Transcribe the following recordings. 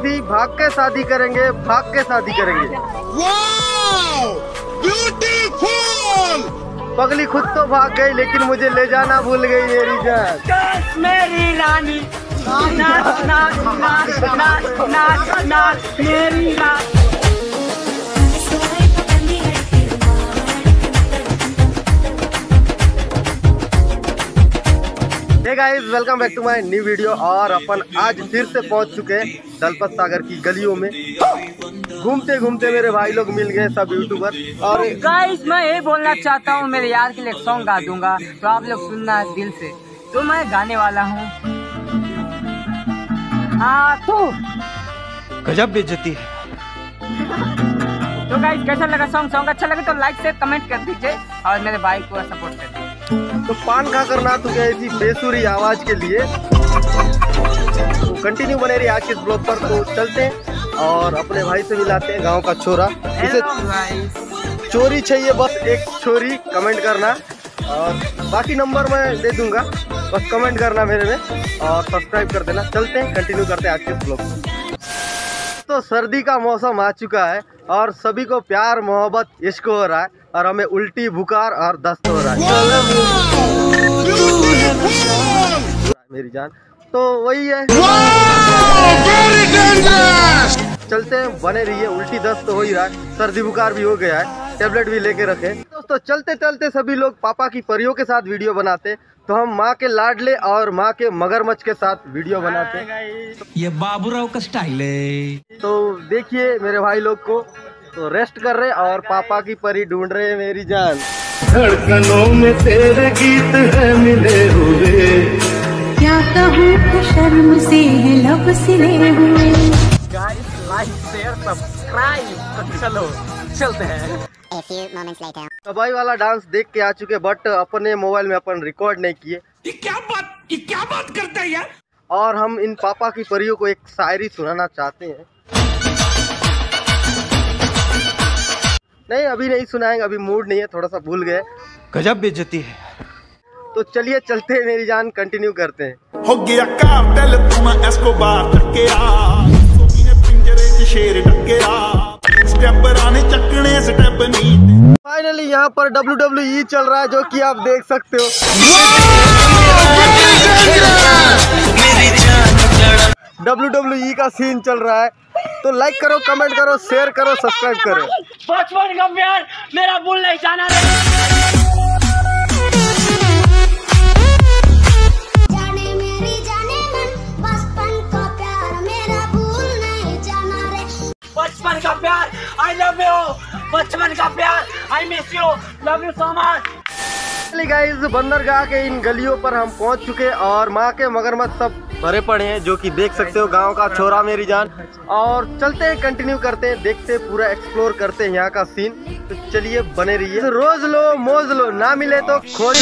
थी भाग के शादी करेंगे, भाग के शादी करेंगे। Wow, beautiful. पगली खुद तो भाग गई लेकिन मुझे ले जाना भूल गई मेरी जान। मेरी रानी नाच नाच नाच नाच नाच नाच मेरी रानी। Hey guys, welcome back to my new video. और अपन आज फिर से पहुंच चुके हैं दलपत सागर की गलियों में। घूमते घूमते मेरे भाई लोग मिल गए, सब यूट्यूबर। और गाइस मैं ये बोलना चाहता हूँ, मेरे यार के लिए एक सॉन्ग गा दूंगा तो आप लोग सुनना है दिल से। तो मैं गाने वाला हूँ। हाँ तो गजब बेइज्जती है। तो गाइस कैसा लगा सॉन्ग अच्छा लगे तो लाइक से कमेंट कर दीजिए और मेरे भाई को सपोर्ट कर दीजिए। तो पान खा करना तो गए थी बेसुरी आवाज के लिए। तो कंटिन्यू बने रही आज के ब्लॉग पर। तो चलते हैं और अपने भाई से मिलाते हैं, गांव का छोरा। इसे चोरी चाहिए, बस एक छोरी कमेंट करना और बाकी नंबर मैं दे दूंगा, बस कमेंट करना मेरे में और सब्सक्राइब कर देना। चलते हैं, कंटिन्यू करते हैं आज के ब्लॉग को। तो सर्दी का मौसम आ चुका है और सभी को प्यार मोहब्बत इश्क हो रहा है और हमें उल्टी बुखार और दस्त हो रहा है मेरी जान। तो वही है, चलते हैं, बने रहिए। उल्टी दस्त हो ही रहा है, सर्दी बुखार भी हो गया है, टेबलेट भी लेके रखे। दोस्तों चलते चलते सभी लोग पापा की परियों के साथ वीडियो बनाते, तो हम माँ के लाडले और माँ के मगरमच्छ के साथ वीडियो बनाते हैं। ये बाबूराव का स्टाइल है। तो देखिए मेरे भाई लोग को तो रेस्ट कर रहे और पापा की परी ढूंढ रहे हैं मेरी जान। धड़कनों में तेरे गीत है मिले हुए, क्या कहूँ शर्म से है लब सिले हुए। Guys like share subscribe. तो चलो चलते हैं। कबाई वाला डांस देख के आ चुके, बट अपने मोबाइल में अपन रिकॉर्ड नहीं किए। ये क्या बात करता है यार। और हम इन पापा की परियों को एक शायरी सुनाना चाहते हैं। नहीं अभी नहीं सुनाएंगे, अभी मूड नहीं है, थोड़ा सा भूल गए। गजब बेइज्जती है। तो चलिए चलते हैं मेरी जान, कंटिन्यू करते हैं। हो गया कार्टेल तुम एस्कोबार टकेरा, सोबी ने पिंजरे च शेर टकेरा, स्टेप आने चकने स्टेप नहीं। फाइनली यहाँ पर WWE चल रहा है, जो कि आप देख सकते हो। WWE का सीन चल रहा है। तो लाइक करो, कमेंट करो, शेयर करो, सब्सक्राइब करो। बचपन का प्यार मेरा भूल नहीं जाना रे। जाने मेरी जाने मन, बचपन का प्यार मेरा भूल नहीं जाना रे। बचपन का प्यार आई लव यू, बचपन का प्यार I miss you, love you so much. Guys बंदरगाह के इन गलियों पर हम पहुंच चुके और माँ के मगरमच्छ सब भरे पड़े हैं, जो कि देख सकते हो। गांव का छोरा मेरी जान। और चलते हैं, कंटिन्यू करते हैं, देखते हैं, पूरा एक्सप्लोर करते हैं यहाँ का सीन। तो चलिए बने रहिए। तो रोज लो मौज लो, ना मिले तो खोज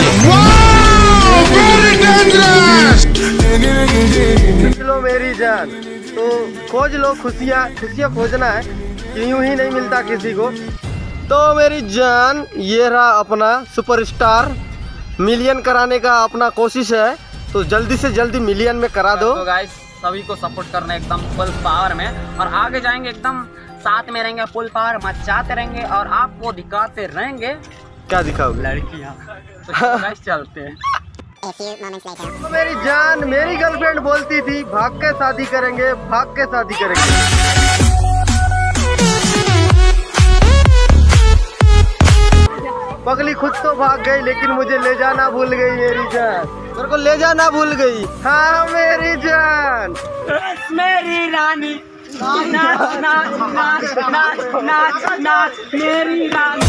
लो मेरी जान। तो खोज लो खुशियाँ, खुशियाँ खोजना है, यूं ही नहीं मिलता किसी को। तो मेरी जान ये रहा अपना सुपरस्टार, मिलियन कराने का अपना कोशिश है, तो जल्दी से जल्दी मिलियन में करा दो। तो गाइस सभी को सपोर्ट करना एकदम फुल पावर में, और आगे जाएंगे एकदम साथ में रहेंगे, फुल पावर मचाते रहेंगे और आपको दिखाते रहेंगे। क्या दिखाओगे? लड़कियाँ। तो गाइस चलते हैं। तो मेरी जान, मेरी गर्लफ्रेंड बोलती थी भाग के शादी करेंगे, भाग के शादी करेंगे। पगली खुद तो भाग गई लेकिन मुझे ले जाना भूल गई मेरी जान। मेरे को ले जाना भूल गई। हाँ मेरी जान, मेरी रानी नाच नाच नाच नाच नाच नाच मेरी रानी।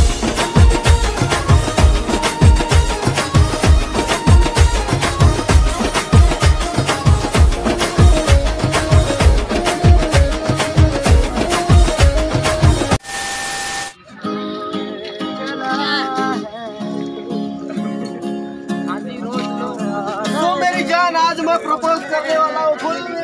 आज मैं प्रपोज करने वाला हूँ।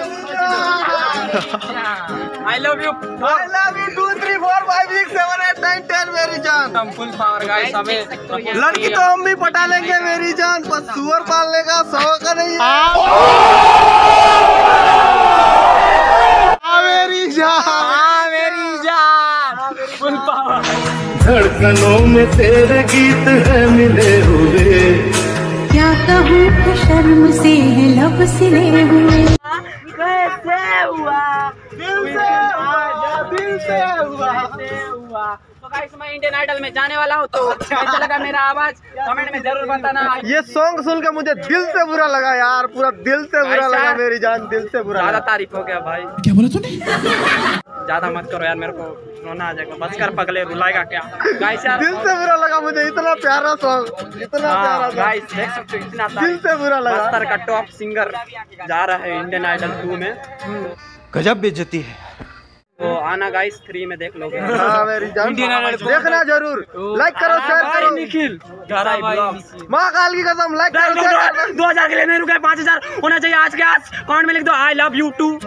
I love you 2 3 4 5 6 7 8 9 10 मेरी जान। हम फुल पावर गाइस, हमें लड़की तो हम भी पटा लेंगे मेरी जान, बस सुअर पालने का शौक नहीं है। मेरी जान, हाँ मेरी जान, फुल पावर। धड़कनों में तेरे गीत है मिले हुए, क्या कहूँ कि शर्म से है लब सिले हुए। कैसे हुआ? दिल से हुआ। तो गाइस मैं इंडियन आइडल में जाने वाला हूँ, तो कैसा लगा मेरा आवाज कमेंट में जरूर बताना। ये सॉन्ग सुन के मुझे दिल से बुरा लगा यार, पूरा दिल से बुरा भाई लगा साहब, मेरी जान, दिल से बुरा ज्यादा लगा। तारीफ हो गया भाई। क्या बोला तूने? ज्यादा मत करो यार, मेरे को रोना आ जाएगा। बच कर पगले, रुलाएगा क्या गाइस यार। दिल से बुरा लगा मुझे, इतना प्यारा सॉन्ग, इतना प्यारा सॉन्ग, गाइस देख सकते हो इतना दिल से बुरा लगा। बस्तर का टॉप सिंगर जा रहा है इंडियन आइडल 2 में। गजब बेइज्जती है। तो आना गाइस, फ्री में देख लोगे। हाँ मेरी जान, इंडियन आइडल देखना जरूर, लाइक करो, शेयर करो। निखिल महाकाल की कसम, लाइक करो, शेयर करो। 2000 के लिए नहीं रुके, 5000 होना चाहिए आज के आज। कमेंट में लिख दो आई लव यू टू।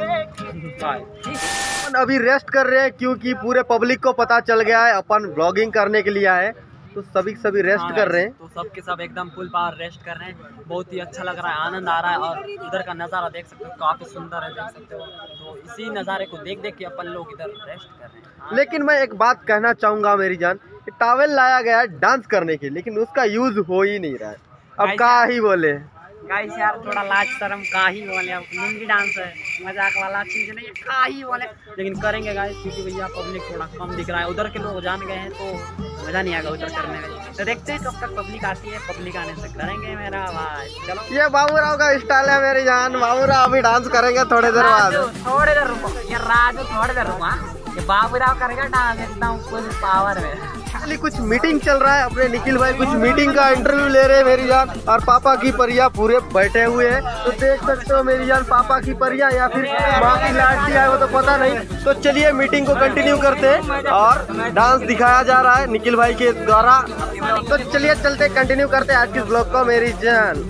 अभी रेस्ट कर रहे हैं क्योंकि पूरे पब्लिक को पता चल गया है अपन ब्लॉगिंग करने के लिए आए, तो सभी रेस्ट कर रहे हैं। तो सबके सब एकदम फुल पावर रेस्ट कर रहे हैं। बहुत ही अच्छा लग रहा है, आनंद आ रहा है। और उधर का नज़ारा देख सकते हो, काफी सुंदर है, देख सकते हो। तो इसी नज़ारे को देख देख के अपन लोग इधर रेस्ट कर रहे हैं। हाँ। लेकिन मैं एक बात कहना चाहूंगा मेरी जान, टॉवेल लाया गया है डांस करने के, लेकिन उसका यूज हो ही नहीं रहा है। अब क्या ही बोले गाइस यार, थोड़ा लाज शर्म का ही बोले, अब लुंगी डांस है, मजाक वाला चीज नहीं है, का ही बोले। लेकिन करेंगे गाइस, क्योंकि भैया पब्लिक थोड़ा कम दिख रहा है। उधर के लोग जान गए हैं तो मजा नहीं आएगा उधर करने में। तो देखते हैं कब तक पब्लिक आती है, पब्लिक आने से करेंगे मेरा भाई। चलो ये बाबूराव का स्टाइल है मेरी जान, बाबूराव अभी डांस करेंगे थोड़ी देर बाद। थोड़ी देर रुको, ये राजू थोड़ी देर रुको। ये बाबूराव करेगा डांस एकदम फुल पावर में। एक्चुअली कुछ मीटिंग चल रहा है, अपने निखिल भाई कुछ मीटिंग का इंटरव्यू ले रहे हैं मेरी जान, और पापा की परिया पूरे बैठे हुए हैं। तो देख सकते हो मेरी जान, पापा की परिया या फिर माँ की लाडली है वो तो पता नहीं। तो चलिए मीटिंग को कंटिन्यू करते हैं और डांस दिखाया जा रहा है निखिल भाई के द्वारा। तो चलिए चलते कंटिन्यू करते हैं आज के ब्लॉग को मेरी जान।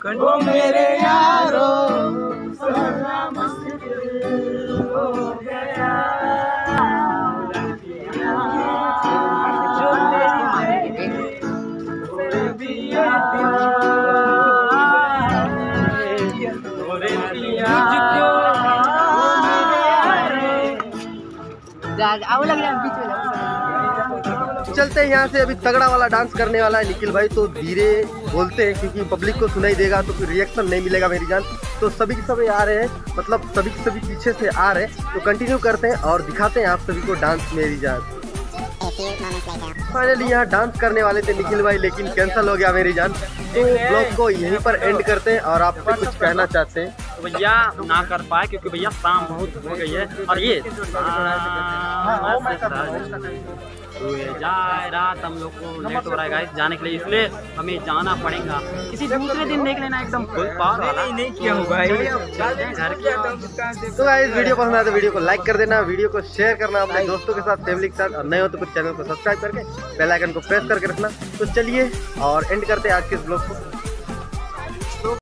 चलते हैं यहाँ से, अभी तगड़ा वाला डांस करने वाला है निखिल भाई। तो धीरे बोलते हैं क्योंकि पब्लिक को सुनाई देगा तो फिर रिएक्शन नहीं मिलेगा मेरी जान। तो सभी के सभी आ रहे हैं, मतलब सभी के सभी पीछे से आ रहे हैं। तो कंटिन्यू करते हैं और दिखाते हैं आप सभी को डांस मेरी जान। फाइनली यहाँ डांस करने वाले थे निखिल भाई, लेकिन कैंसिल हो गया मेरी जान। तो ब्लॉग को यहीं पर एंड करते हैं और आपसे कुछ कहना चाहते हैं। तो भैया ना कर पाए क्योंकि भैया शाम बहुत हो गई है। और ये जाए रात हम लोग को लेट हो रहा है गाइस जाने के लिए, इसलिए हमें जाना पड़ेगा। किसी दूसरे दिन देख लेना एकदम फुल पावर वाला। नहीं किया हूँ भाई, घर की। तो गाइस वीडियो पसंद आए तो वीडियो को लाइक कर देना, वीडियो को शेयर करना अपने दोस्तों के साथ, फैमिली के साथ, और नए हो तो कुछ चैनल को सब्सक्राइब करके बेल आइकन को प्रेस करके रखना। तो चलिए और एंड करते हैं आज के इस ब्लॉग को।